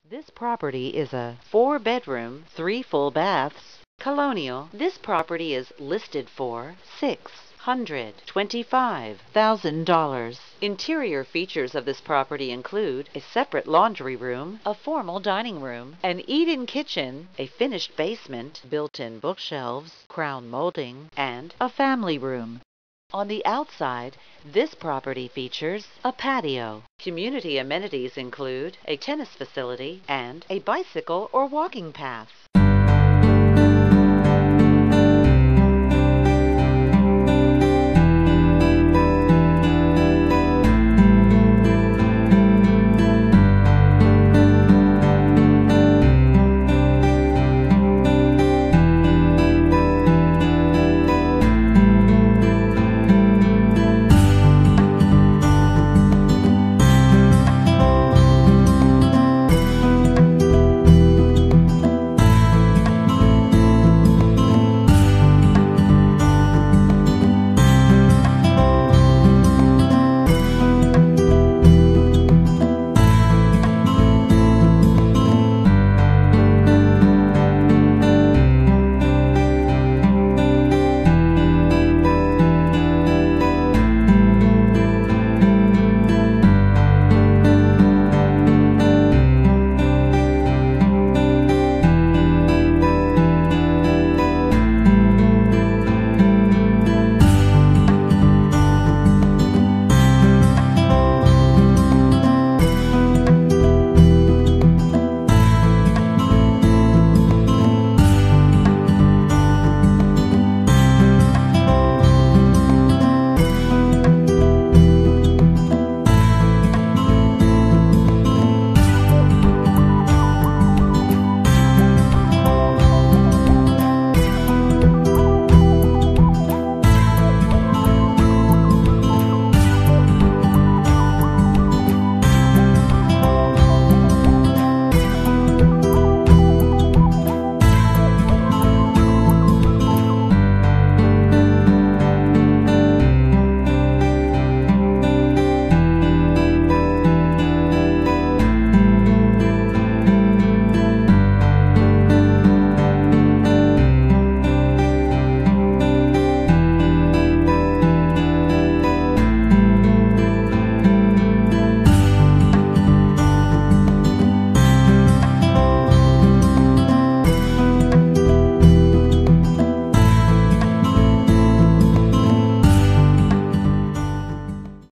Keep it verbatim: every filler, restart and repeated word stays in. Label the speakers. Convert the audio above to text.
Speaker 1: This property is a four-bedroom, three full baths, colonial. This property is listed for six hundred twenty-five thousand dollars. Interior features of this property include a separate laundry room, a formal dining room, an eat-in kitchen, a finished basement, built-in bookshelves, crown molding, and a family room. On the outside, this property features a patio. Community amenities include a tennis facility and a bicycle or walking path.